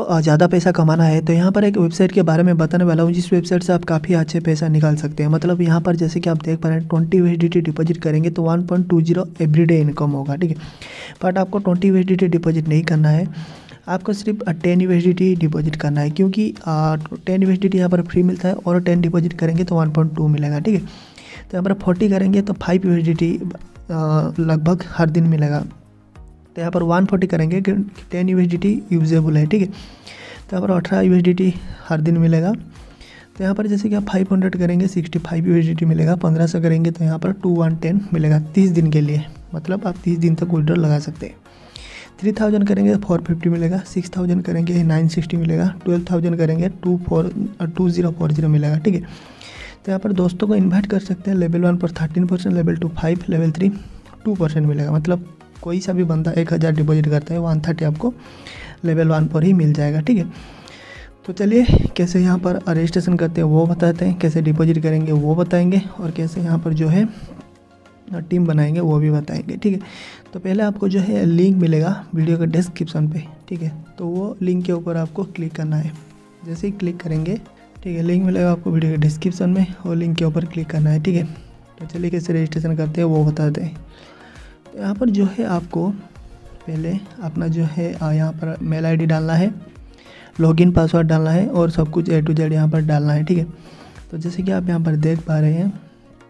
ज़्यादा पैसा कमाना है तो यहाँ पर एक वेबसाइट के बारे में बताने वाला हूँ, जिस वेबसाइट से आप काफ़ी अच्छे पैसा निकाल सकते हैं। मतलब यहाँ पर जैसे कि आप देख पा रहे हैं 20 USDT डिपॉजिट करेंगे तो 1.20 एवरीडे इनकम होगा, ठीक है। बट आपको 20 USDT डिपॉजिट नहीं करना है, आपको सिर्फ 10 USDT डिपॉजिट करना है, क्योंकि 10 USDT यहाँ पर फ्री मिलता है और 10 डिपॉजिट करेंगे तो 1.2 मिलेगा, ठीक है। तो यहाँ पर 40 करेंगे तो 5 USDT लगभग हर दिन मिलेगा। तो यहाँ पर 140 करेंगे कि 10 USDT यूजेबल है, ठीक है। तो यहाँ पर 18 USDT हर दिन मिलेगा। तो यहाँ पर जैसे कि आप 500 करेंगे 65 USDT मिलेगा, 1500 करेंगे तो यहाँ पर 2110 मिलेगा 30 दिन के लिए। मतलब आप 30 दिन तक विड्रॉल लगा सकते हैं। 3000 करेंगे 450 मिलेगा, 6000 करेंगे 960 मिलेगा, 12000 करेंगे 2040 मिलेगा, ठीक है। तो यहाँ पर दोस्तों को इन्वाइट कर सकते हैं। लेवल 1 पर 13%, लेवल 2 5, लेवल 3 2% मिलेगा। मतलब कोई सा भी बंदा 1000 डिपॉजिट करता है 130 आपको लेवल 1 पर ही मिल जाएगा, ठीक है। तो चलिए कैसे यहाँ पर रजिस्ट्रेशन करते हैं वो बताते हैं, कैसे डिपॉजिट करेंगे वो बताएंगे, और कैसे यहाँ पर जो है टीम बनाएंगे वो भी बताएंगे, ठीक है। तो पहले आपको जो है लिंक मिलेगा वीडियो के डिस्क्रिप्शन पे, ठीक है। तो वो लिंक के ऊपर आपको क्लिक करना है। जैसे ही क्लिक करेंगे, ठीक है, लिंक मिलेगा आपको वीडियो के डिस्क्रिप्शन में, और लिंक के ऊपर क्लिक करना है, ठीक है। तो चलिए कैसे रजिस्ट्रेशन करते हैं वो बताते हैं। तो यहाँ पर जो है आपको पहले अपना जो है यहाँ पर मेल ID डालना है, लॉगिन पासवर्ड डालना है, और सब कुछ A to Z यहाँ पर डालना है, ठीक है। तो जैसे कि आप यहाँ पर देख पा रहे हैं,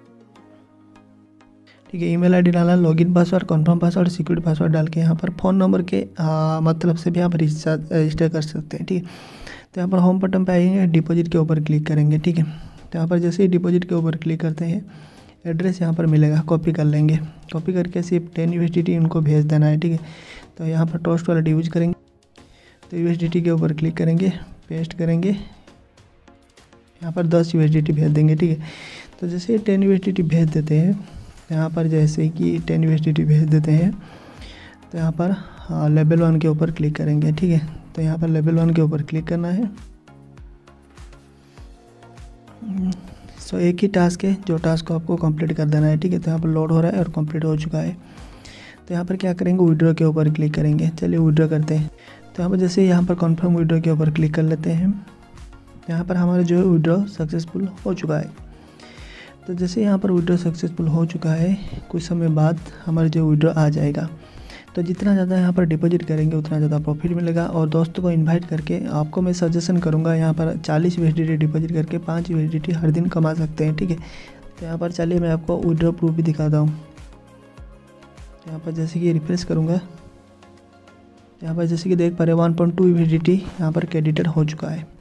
ठीक है, ईमेल ID डालना, login password, confirm password, security password डाल के यहाँ पर फ़ोन नंबर के मतलब से भी आप रजिस्टर कर सकते हैं, ठीक है। तो यहाँ पर होम बटन पे आएंगे, डिपॉजिट के ऊपर क्लिक करेंगे, ठीक है। तो यहाँ पर जैसे ही डिपॉजिट के ऊपर क्लिक करते हैं, एड्रेस यहाँ पर मिलेगा, कॉपी कर लेंगे। कॉपी करके सिर्फ 10 USDT उनको भेज देना है, ठीक है। तो यहाँ पर टोस्ट वाला यूज करेंगे, तो USDT के ऊपर क्लिक करेंगे, पेस्ट करेंगे, यहाँ पर 10 USDT भेज देंगे, ठीक है। तो जैसे ही 10 USDT भेज देते हैं, यहाँ पर जैसे कि 10 USDT भेज देते हैं, तो यहाँ पर लेवल 1 के ऊपर क्लिक करेंगे, ठीक है। तो यहाँ पर लेवल 1 के ऊपर क्लिक करना है। सो एक ही टास्क है, जो टास्क को आपको कंप्लीट कर देना है, ठीक है। तो यहाँ पर लोड हो रहा है और कंप्लीट हो चुका है। तो यहाँ पर क्या करेंगे, विड्रॉ के ऊपर क्लिक करेंगे। चलिए विड्रॉ करते हैं। तो यहाँ पर जैसे यहाँ पर कंफर्म विड्रॉ के ऊपर क्लिक कर लेते हैं, यहाँ पर हमारा जो है विड्रॉ सक्सेसफुल हो चुका है। तो जैसे यहाँ पर विड्रॉ सक्सेसफुल हो चुका है, कुछ समय बाद हमारा जो विड्रॉ आ जाएगा। तो जितना ज़्यादा यहाँ पर डिपॉजिट करेंगे उतना ज़्यादा प्रॉफिट मिलेगा। और दोस्तों को इनवाइट करके आपको मैं सजेशन करूँगा, यहाँ पर 40 USDT डिपॉजिट करके 5 USDT हर दिन कमा सकते हैं, ठीक है। तो यहाँ पर चलिए मैं आपको विड्रॉ प्रूफ भी दिखाता हूँ। यहाँ पर जैसे कि रिफ्रेश करूँगा, यहाँ पर जैसे कि देख पा रहे 1.2 USDT यहाँ पर क्रेडिटेड हो चुका है।